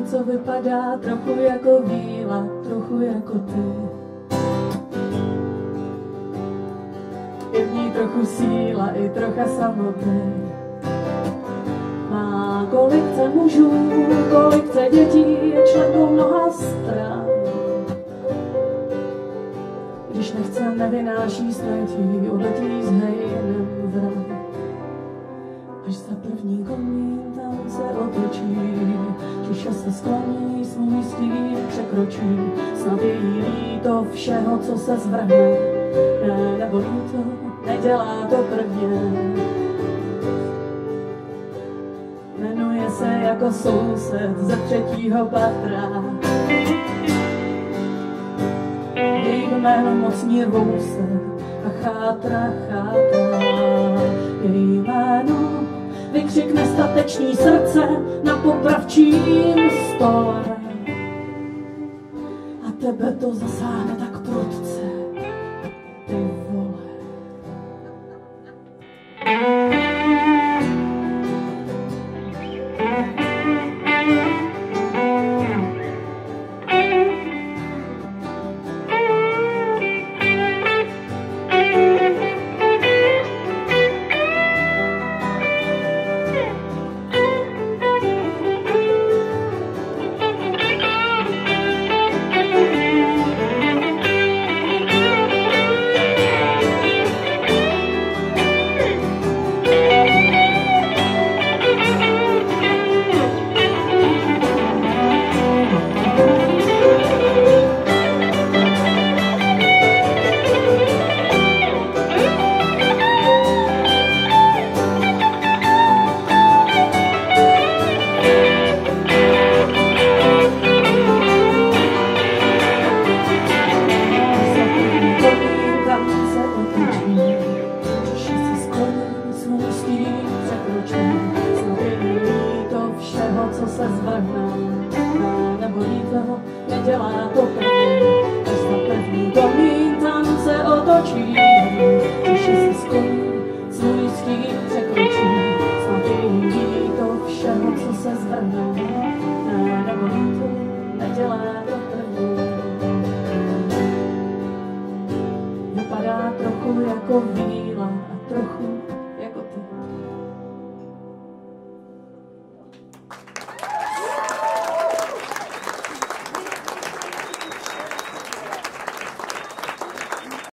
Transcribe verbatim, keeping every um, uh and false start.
co vypadá trochu jako víla, trochu jako ty. Je v ní trochu síla i trocha samoty. Má kolik chce mužů, kolik chce dětí, je členkou mnoha stran. Když nechce, nevynáší snajtí, odletí s hejnem vran. Až za první komín tam se otočí, tiše se skloní, svůj stín překročí. Snad je jí líto všeho, co se zvrhne, ne, nebo líto, nedělá to prvně. Jmenuje se jako soused ze třetího patra. Její jméno mocní rvou se a chátra, chátra. Její jméno vykřikne statečný srdce na popravčím stole. A tebe to zasáhne tak prudce, ty vole. Co se zvrhne, nebo líto, nedělá to první. Až za první komín tam se otočí, tiše se skloní, svůj stín překročí. Snad je jí líto všeho, co se zvrhne,